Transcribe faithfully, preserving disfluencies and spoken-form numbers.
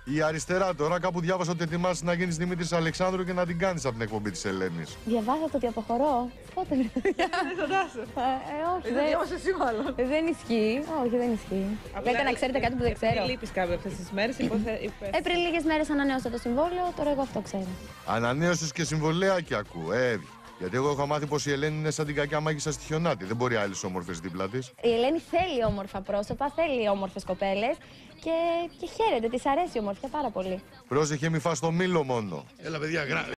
Η αριστερά τώρα, κάπου διάβασα ότι ετοιμάσαι να γίνεις Δημήτρης Αλεξάνδρου και να την κάνεις από την εκπομπή της Ελένης. Διαβάσατε ότι αποχωρώ. Πότε βρε παιδιά. Δεν φαντάσαι. Ε, όχι, Δεν διάβασε εσύ μάλλον. δεν ισχύει. Όχι, δεν ισχύει. Λέτε να ξέρετε κάτι που δεν ξέρω. Λείπεις κάποια αυτές τις μέρες. Ε, πριν λίγες μέρες ανανέωσα το συμβόλαιο, τώρα εγώ αυτό ξέρω. Ανανέωσες και συμβολέακι ακούω, ε. Γιατί εγώ έχω μάθει πως η Ελένη είναι σαν την κακιά μάγισσα στη Χιονάτη. Δεν μπορεί άλλες όμορφες δίπλα της. Η Ελένη θέλει όμορφα πρόσωπα, θέλει όμορφες κοπέλες και, και χαίρεται, της αρέσει η ομορφιά πάρα πολύ. Πρόσεχε, μη φας το μήλο μόνο. Έλα, παιδιά, γρά...